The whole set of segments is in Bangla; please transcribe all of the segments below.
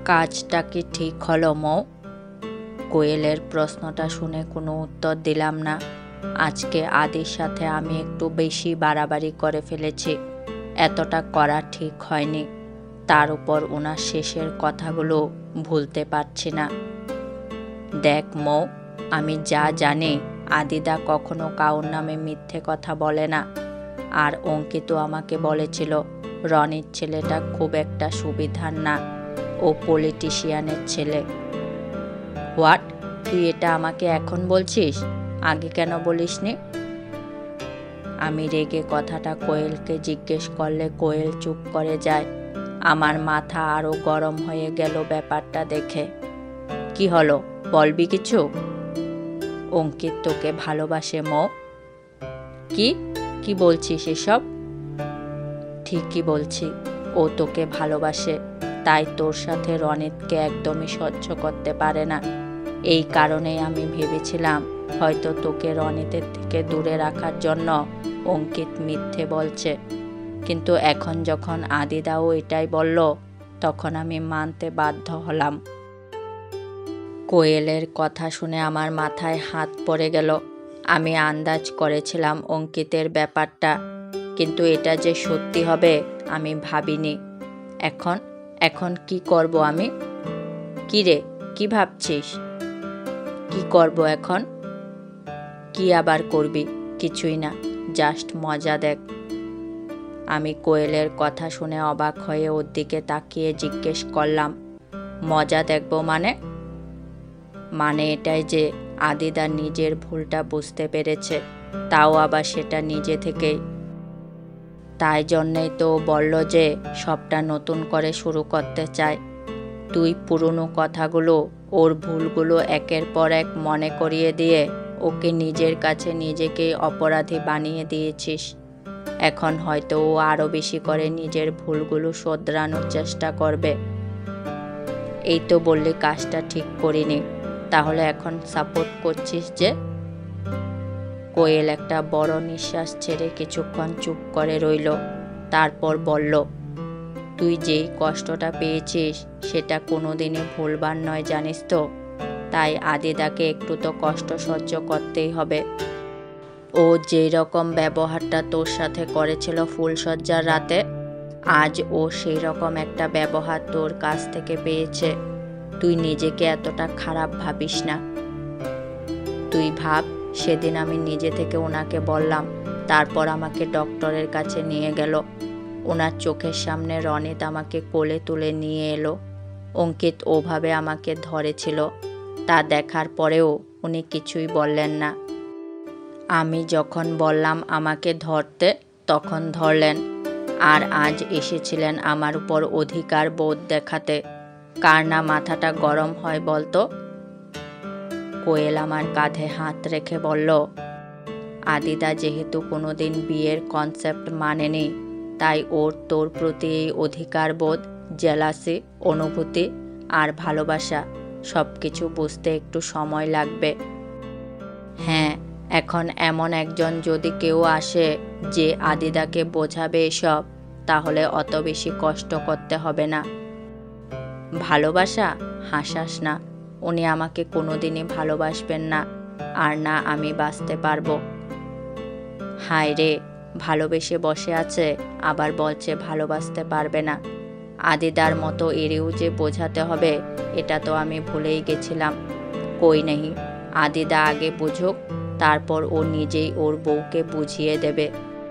কাজটা কি ঠিক হলো মৌ? কোয়েলের প্রশ্নটা শুনে কোনো উত্তর দিলাম না। আজকে আদির সাথে আমি একটু বেশি বাড়াবাড়ি করে ফেলেছি। এতটা করা ঠিক হয়নি। তার উপর ওনার শেষের কথাগুলো ভুলতে পারছি না। দেখ মৌ, আমি যা জানি আদিদা কখনো কাউর নামে মিথ্যে কথা বলে না। আর অঙ্কিত আমাকে বলেছিল রনির ছেলেটা খুব একটা সুবিধার না, ও পলিটিশিয়ানের ছেলে। হোয়াট? তুই এটা আমাকে এখন বলছিস? আগে কেন বলিসনি? আমি রেগে কথাটা কোয়েলকে জিজ্ঞেস করলে কোয়েল চুপ করে যায়। আমার মাথা আরো গরম হয়ে গেল ব্যাপারটা দেখে। কি হলো, বলবি কিছু? অঙ্কিত তোকে ভালোবাসে মৌ। কি কি বলছিস এসব? ঠিকই বলছি, ও তোকে ভালোবাসে। তাই তোর সাথে রনিতকে একদমই সহ্য করতে পারে না। এই কারণেই আমি ভেবেছিলাম হয়তো তোকে রনিতের থেকে দূরে রাখার জন্য অঙ্কিত মিথ্যে বলছে। কিন্তু এখন যখন আদিদাও এটাই বলল, তখন আমি মানতে বাধ্য হলাম। কোয়েলের কথা শুনে আমার মাথায় হাত পড়ে গেল। আমি আন্দাজ করেছিলাম অঙ্কিতের ব্যাপারটা, কিন্তু এটা যে সত্যি হবে আমি ভাবিনি। এখন এখন কি করব আমি? কি রে, কি ভাবছিস? কি করব এখন? কি আবার করবি? কিছুই না, জাস্ট মজা দেখ। আমি কোয়েলের কথা শুনে অবাক হয়ে ওর দিকে তাকিয়ে জিজ্ঞেস করলাম, মজা দেখব মানে? মানে এটাই যে আদিদা নিজের ভুলটা বুঝতে পেরেছে, তাও আবার সেটা নিজে থেকেই। তাই জন্যেই তো বলল যে সবটা নতুন করে শুরু করতে চায়। তুই পুরনো কথাগুলো, ওর ভুলগুলো একের পর এক মনে করিয়ে দিয়ে ওকে নিজের কাছে নিজেকেই অপরাধী বানিয়ে দিয়েছিস। এখন হয়তো ও আরো বেশি করে নিজের ভুলগুলো শোধরানোর চেষ্টা করবে। এই তো বললি কাজটা ঠিক করিনি, তাহলে এখন সাপোর্ট করছিস যে? কোয়েল একটা বড় নিঃশ্বাস ছেড়ে কিছুক্ষণ চুপ করে রইল। তারপর বলল, তুই যেই কষ্টটা পেয়েছিস সেটা কোনোদিনই ভুলবার নয়, জানিস তো। তাই আদিদাকে একটু তো কষ্ট সহ্য করতেই হবে। ও যেই রকম ব্যবহারটা তোর সাথে করেছিল ফুলশয্যার রাতে, আজ ও সেই রকম একটা ব্যবহার তোর কাছ থেকে পেয়েছে। তুই নিজেকে এতটা খারাপ ভাবিস না। তুই ভাব, সেদিন আমি নিজে থেকে ওনাকে বললাম, তারপর আমাকে ডক্টরের কাছে নিয়ে গেল। ওনার চোখের সামনে রনিত আমাকে কোলে তুলে নিয়ে এলো। অঙ্কিত ওভাবে আমাকে ধরেছিল, তা দেখার পরেও উনি কিছুই বললেন না। আমি যখন বললাম আমাকে ধরতে, তখন ধরলেন। আর আজ এসেছিলেন আমার উপর অধিকার বোধ দেখাতে। কার না মাথাটা গরম হয় বলতো? কোয়েল আমার কাঁধে হাত রেখে বলল, আদিদা যেহেতু কোনোদিন বিয়ের কনসেপ্ট মানেনি, তাই ওর তোর প্রতি এই অধিকার বোধ, জেলাসি, অনুভূতি আর ভালোবাসা সব কিছু বুঝতে একটু সময় লাগবে। হ্যাঁ, এখন এমন একজন যদি কেউ আসে যে আদিদাকে বোঝাবে এসব, তাহলে অত বেশি কষ্ট করতে হবে না। ভালোবাসা? হাসাস না। উনি আমাকে কোনোদিনই ভালোবাসবেন না, আর না আমি বাঁচতে পারবো। হায় রে, ভালোবেসে বসে আছে, আবার বলছে ভালোবাসতে পারবে না। আদিদার মতো এরেও যে বোঝাতে হবে, এটা তো আমি ভুলেই গেছিলাম। কই নেই, আদিদা আগে বুঝুক, তারপর ও নিজেই ওর বউকে বুঝিয়ে দেবে।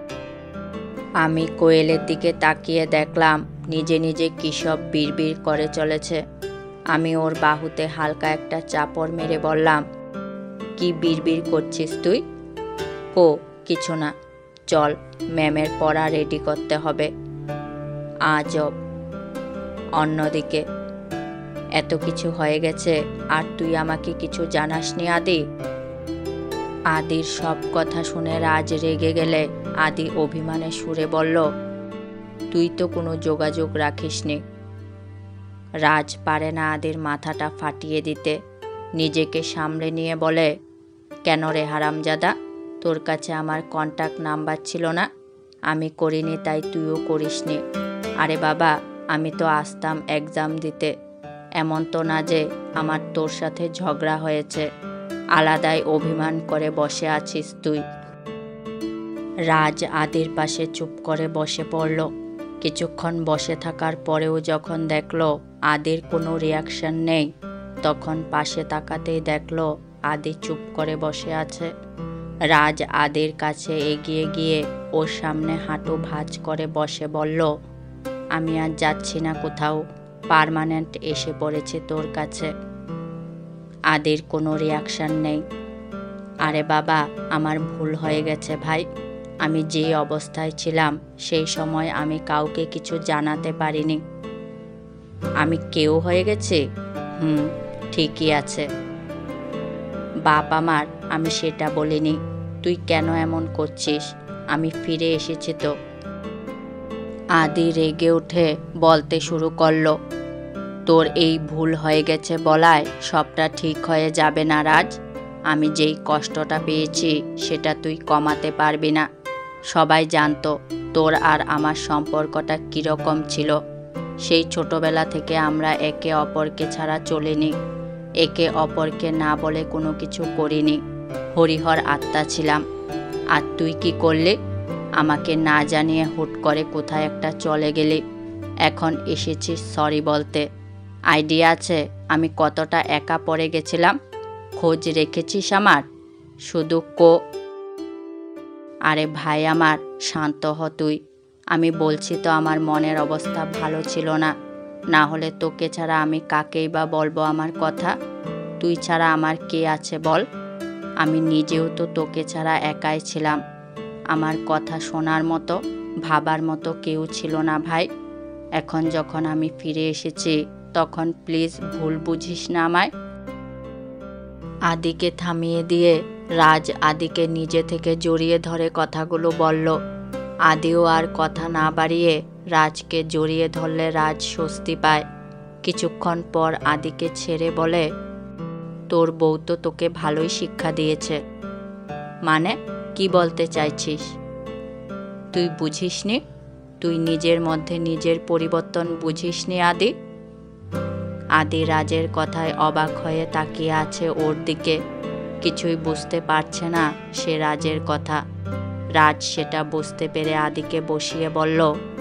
আমি কোয়েলের দিকে তাকিয়ে দেখলাম নিজে নিজে কী সব বিড়বিড় করে চলেছে। আমি ওর বাহুতে হালকা একটা চাপড় মেরে বললাম, কি বিড়বিড় করছিস তুই? কিছু না, চল, ম্যামের পড়া রেডি করতে হবে। আজব। অন্যদিকে, এত কিছু হয়ে গেছে আর তুই আমাকে কিছু জানাসনি আদি? আদির সব কথা শুনে রাজ রেগে গেলে আদি অভিমানের সুরে বলল, তুই তো কোনো যোগাযোগ রাখিসনি। রাজ পারে না আদির মাথাটা ফাটিয়ে দিতে। নিজেকে সামলে নিয়ে বলে, কেন রে হারামজাদা, তোর কাছে আমার কন্ট্যাক্ট নাম্বার ছিল না? আমি করিনি তাই তুইও করিসনি। আরে বাবা, আমি তো আসতাম এক্সাম দিতে। এমন তো না যে আমার তোর সাথে ঝগড়া হয়েছে, আলাদাই অভিমান করে বসে আছিস তুই। রাজ আদির পাশে চুপ করে বসে পড়ল। কিছুক্ষণ বসে থাকার পরেও যখন দেখলো আদির কোনো রিয়াকশন নেই, তখন পাশে তাকাতেই দেখলো আদি চুপ করে বসে আছে। রাজ আদির কাছে এগিয়ে গিয়ে ওর সামনে হাঁটু ভাঁজ করে বসে বলল, আমি আর যাচ্ছি না কোথাও, পার্মানেন্ট এসে পড়েছি তোর কাছে। আদির কোনো রিয়াকশন নেই। আরে বাবা, আমার ভুল হয়ে গেছে ভাই। আমি যে অবস্থায় ছিলাম সেই সময় আমি কাউকে কিছু জানাতে পারিনি। আমি কেউ হয়ে গেছি? ঠিকই আছে বাপ আমার, আমি সেটা বলিনি। তুই কেন এমন করছিস? আমি ফিরে এসেছি তো। আদি রেগে উঠে বলতে শুরু করলো, তোর এই ভুল হয়ে গেছে বলায় সবটা ঠিক হয়ে যাবে না রাজ। আমি যেই কষ্টটা পেয়েছি সেটা তুই কমাতে পারবি না। সবাই জানতো তোর আর আমার সম্পর্কটা কীরকম ছিল। সেই ছোটবেলা থেকে আমরা একে অপরকে ছাড়া চলিনি, একে অপরকে না বলে কোনো কিছু করিনি। হরিহর আত্মা ছিলাম। আর তুই কি করলি? আমাকে না জানিয়ে হুট করে কোথায় একটা চলে গেলি। এখন এসেছিস সরি বলতে। আইডিয়া আছে আমি কতটা একা পড়ে গেছিলাম? খোঁজ রেখেছিস আমার? শুধু আরে ভাই আমার, শান্ত হ তুই। আমি বলছি তো আমার মনের অবস্থা ভালো ছিল না। না হলে তোকে ছাড়া আমি কাকেই বা বলবো আমার কথা? তুই ছাড়া আমার কে আছে বল? আমি নিজেও তো তোকে ছাড়া একাই ছিলাম। আমার কথা শোনার মতো, ভাবার মতো কেউ ছিল না ভাই। এখন যখন আমি ফিরে এসেছি তখন প্লিজ ভুল বুঝিস না আমায়। আদিকে থামিয়ে দিয়ে রাজ আদিকে নিজে থেকে জড়িয়ে ধরে কথাগুলো বলল। আদিও আর কথা না বাড়িয়ে রাজকে জড়িয়ে ধরলে রাজ স্বস্তি পায়। কিছুক্ষণ পর আদিকে ছেড়ে বলে, তোর বউ তো তোকে ভালোই শিক্ষা দিয়েছে। মানে কি বলতে চাইছিস? তুই বুঝিসনি? তুই নিজের মধ্যে নিজের পরিবর্তন বুঝিসনি আদি? আদি রাজের কথায় অবাক হয়ে তাকিয়ে আছে ওর দিকে। কিছুই বুঝতে পারছে না সে রাজের কথা। রাজ সেটা বুঝতে পেরে আদিকে বসিয়ে বলল,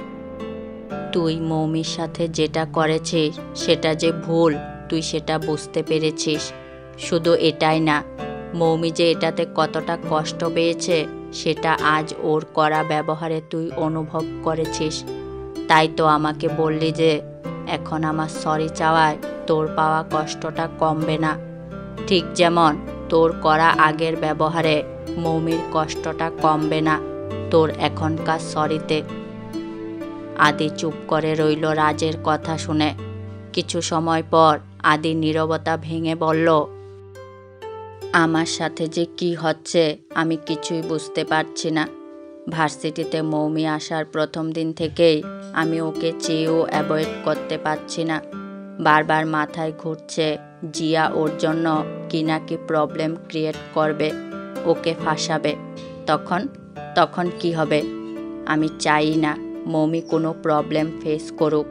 তুই মৌমির সাথে যেটা করেছিস সেটা যে ভুল তুই সেটা বুঝতে পেরেছিস। শুধু এটাই না, মৌমি যে এটাতে কতটা কষ্ট পেয়েছে সেটা আজ ওর করা ব্যবহারে তুই অনুভব করেছিস। তাই তো আমাকে বললি যে এখন আমার সরি চাওয়ায় তোর পাওয়া কষ্টটা কমবে না। ঠিক যেমন তোর করা আগের ব্যবহারে মৌমির কষ্টটা কমবে না তোর এখনকার সরিতে। আদি চুপ করে রইল রাজের কথা শুনে। কিছু সময় পর আদি নীরবতা ভেঙে বলল, আমার সাথে যে কি হচ্ছে আমি কিছুই বুঝতে পারছি না। ভার্সিটিতে মৌমি আসার প্রথম দিন থেকেই আমি ওকে চেয়েও অ্যাভয়েড করতে পারছি না। বারবার মাথায় ঘুরছে জিয়া ওর জন্য কি না কি প্রবলেম ক্রিয়েট করবে, ওকে ফাঁসাবে। তখন কি হবে? আমি চাই না মৌমি কোনো প্রবলেম ফেস করুক।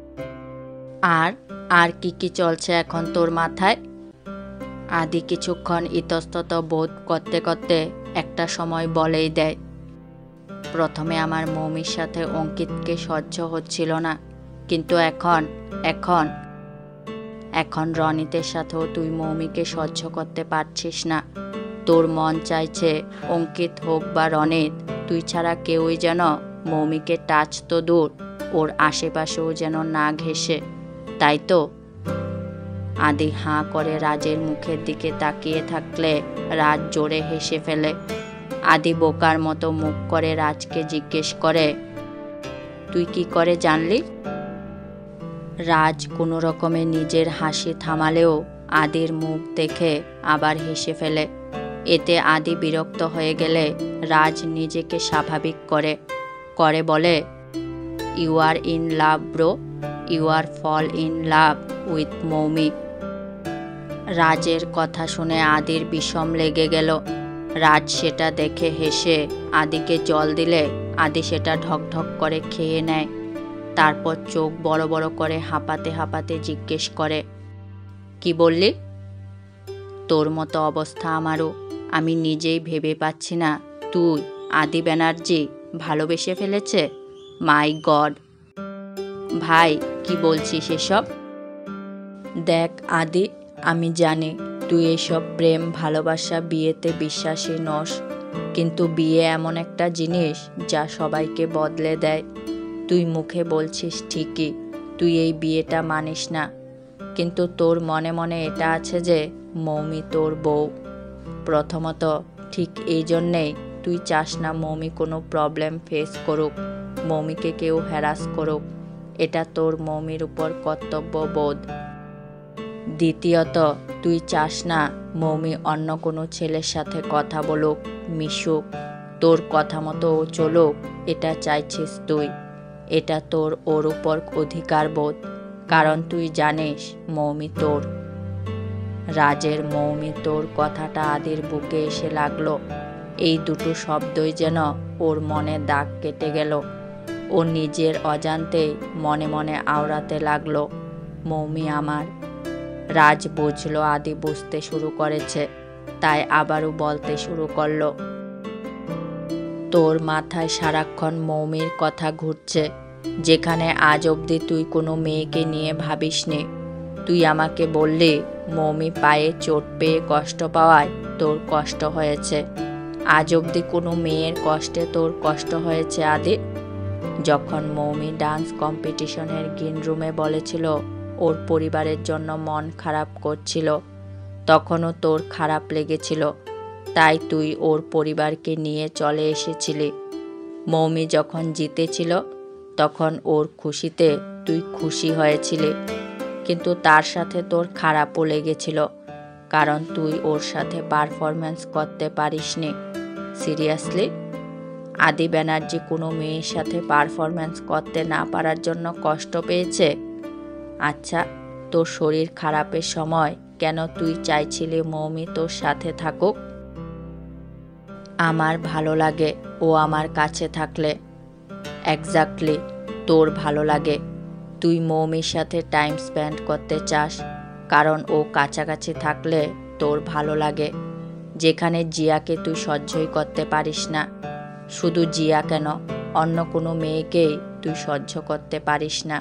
আর কি চলছে এখন তোর মাথায়? আদি কিছুক্ষণ ইতস্তত বোধ করতে করতে একটা সময় বলেই দেয়, প্রথমে আমার মৌমির সাথে অঙ্কিতকে সহ্য হচ্ছিল না, কিন্তু এখন রনিতের সাথেও তুই মৌমিকে সহ্য করতে পারছিস না। তোর মন চাইছে অঙ্কিত হোক বা রনিত, তুই ছাড়া কেউই যেন মৌমিকে টাচ তো দূর, ওর আশেপাশেও যেন না ঘেঁষে, তাই তো? আদি হাঁ করে রাজের মুখের দিকে তাকিয়ে থাকলে রাজ জোরে হেসে ফেলে। আদি বোকার মতো মুখ করে রাজকে জিজ্ঞেস করে, তুই কি করে জানলি? রাজ কোনো রকমে নিজের হাসি থামালেও আদির মুখ দেখে আবার হেসে ফেলে। এতে আদি বিরক্ত হয়ে গেলে রাজ নিজেকে স্বাভাবিক করে বলে, you are in love bro, you are fall in love with Moumi. রাজের কথা শুনে আদির বিষম লেগে গেল। রাজ সেটা দেখে হেসে আদিকে জল দিলে আদি সেটা ঢকঢক করে খেয়ে নেয়। তারপর চোখ বড় বড় করে হাঁপাতে হাঁপাতে জিজ্ঞেস করে, কি বললি? তোর মতো অবস্থা আমারও। আমি নিজেই ভেবে পাচ্ছি না তুই আদি ব্যানার্জি ভালোবেসে ফেলেছে। My god! ভাই, কি বলছিস এসব? দেখ আদি, আমি জানি তুই এসব প্রেম ভালোবাসা বিয়েতে বিশ্বাসী নস, কিন্তু বিয়ে এমন একটা জিনিস যা সবাইকে বদলে দেয়। তুই মুখে বলছিস ঠিকই তুই এই বিয়েটা মানিস না, কিন্তু তোর মনে মনে এটা আছে যে মৌমি তোর বউ। প্রথমত ঠিক এই জন্যেই তুই চাস না মৌমি কোনো প্রবলেম ফেস করুক, মৌমিকে কেউ হ্যারাস করুক। এটা তোর মৌমির উপর কর্তব্য বোধ। দ্বিতীয়ত তুই চাস না মৌমি অন্য কোনো ছেলের সাথে কথা বলুক, মিশুক, তোর কথা মতো ও চলুক, এটা চাইছিস তুই। এটা তোর ওর উপর অধিকার বোধ, কারণ তুই জানিস মৌমি তোর। রাজের মৌমি তোর কথাটা আদির বুকে এসে লাগলো। এই দুটো শব্দই যেন ওর মনে দাগ কেটে গেল। ও নিজের অজান্তেই মনে মনে আওড়াতে লাগলো, মৌমি আমার। রাজ বুঝলো আদি বুঝতে শুরু করেছে, তাই আবারও বলতে শুরু করলো, তোর মাথায় সারাক্ষণ মৌমির কথা ঘুরছে, যেখানে আজ অবধি তুই কোনো মেয়েকে নিয়ে ভাবিসনি। তুই আমাকে বললি মৌমি পায়ে চোট পেয়ে কষ্ট পাওয়ায় তোর কষ্ট হয়েছে। আজ অবধি কোনো মেয়ের কষ্টে তোর কষ্ট হয়েছে আদি? যখন মৌমি ডান্স কম্পিটিশনের গ্রিন রুমে বলেছিল ওর পরিবারের জন্য মন খারাপ করছিল, তখনও তোর খারাপ লেগেছিল, তাই তুই ওর পরিবারকে নিয়ে চলে এসেছিলি। মৌমি যখন জিতেছিল তখন ওর খুশিতে তুই খুশি হয়েছিলি, কিন্তু তার সাথে তোর খারাপও লেগেছিল, কারণ তুই ওর সাথে পারফরমেন্স করতে পারিসনি। সিরিয়াসলি? আদি ব্যানার্জি কোনো মেয়ের সাথে পারফরমেন্স করতে না পারার জন্য কষ্ট পেয়েছে? আচ্ছা, তোর শরীর খারাপের সময় কেন তুই চাইছিলি মৌমি তোর সাথে থাকুক? আমার ভালো লাগে ও আমার কাছে থাকলে। এক্স্যাক্টলি, তোর ভালো লাগে। তুই মৌমির সাথে টাইম স্পেন্ড করতে চাস, কারণ ও কাছাকাছি থাকলে তোর ভালো লাগে। যেখানে জিয়াকে তুই সহ্যই করতে পারিস না। শুধু জিয়া কেন, অন্য কোনো মেয়েকেই তুই সহ্য করতে পারিস না।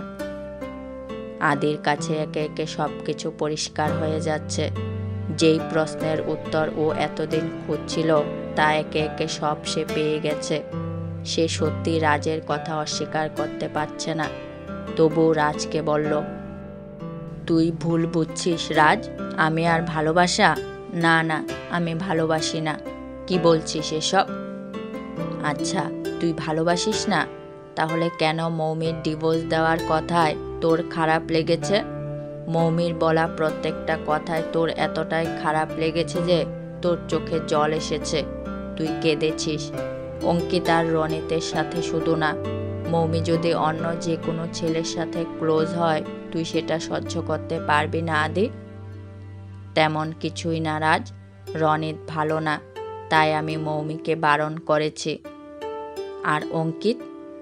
আদির কাছে একে একে সব কিছু পরিষ্কার হয়ে যাচ্ছে। যেই প্রশ্নের উত্তর ও এতদিন খুঁজছিল তা একে একে সব সে পেয়ে গেছে। সে সত্যি রাজের কথা অস্বীকার করতে পারছে না। তবু রাজকে বলল, তুই ভুল বুঝছিস রাজ, আমি আর ভালোবাসা? না না, আমি ভালোবাসি না। কি বলছিস এসব? আচ্ছা, তুই ভালোবাসিস না? তাহলে কেন মৌমির ডিভোর্স দেওয়ার কথায় তোর খারাপ লেগেছে? মৌমির বলা প্রত্যেকটা কথায় তোর এতটাই খারাপ লেগেছে যে তোর চোখে জল এসেছে, তুই কেঁদেছিস। অঙ্কিত আর রনিতের সাথে শুধু না, মৌমি যদি অন্য যে কোনো ছেলের সাথে ক্লোজ হয় তুই সেটা সহ্য করতে পারবি না আদি? তেমন কিছুই না রাজ, রনিত ভালো না, তাই আমি মৌমিকে বারণ করেছি। আর অঙ্কিত?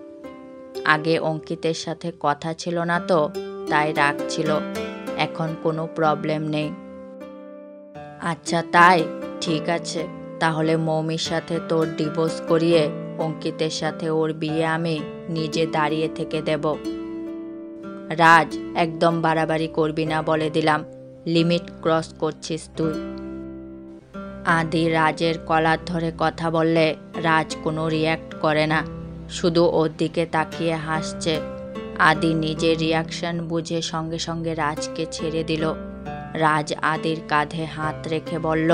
আগে অঙ্কিতের সাথে কথা ছিল না তো, তাই রাগ ছিল। এখন কোনো প্রবলেম নেই। আচ্ছা তাই, ঠিক আছে, তাহলে মৌমির সাথে তোর ডিভোর্স করিয়ে অঙ্কিতের সাথে ওর বিয়ে আমি নিজে দাঁড়িয়ে থেকে দেব। রাজ, একদম বাড়াবাড়ি করবি না বলে দিলাম, লিমিট ক্রস করছিস তুই। আদি রাজের কলার ধরে কথা বললে রাজ কোনো রিয়্যাক্ট করে না, শুধু ওর দিকে তাকিয়ে হাসছে। আদি নিজের রিয়াকশন বুঝে সঙ্গে সঙ্গে রাজকে ছেড়ে দিল। রাজ আদির কাঁধে হাত রেখে বলল,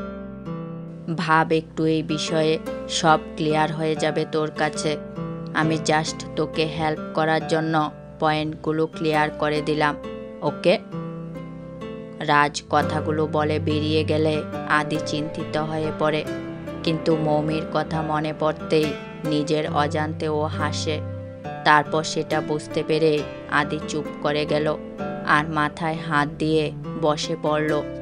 ভাব একটু এই বিষয়ে, সব ক্লিয়ার হয়ে যাবে তোর কাছে। আমি জাস্ট তোকে হেল্প করার জন্য পয়েন্টগুলো ক্লিয়ার করে দিলাম, ওকে? রাজ কথাগুলো বলে বেরিয়ে গেলে আদি চিন্তিত হয়ে পড়ে, কিন্তু মৌমির কথা মনে পড়তেই নিজের অজান্তে ও হাসে। তারপর সেটা বুঝতে পেরে আদি চুপ করে গেল আর মাথায় হাত দিয়ে বসে পড়ল।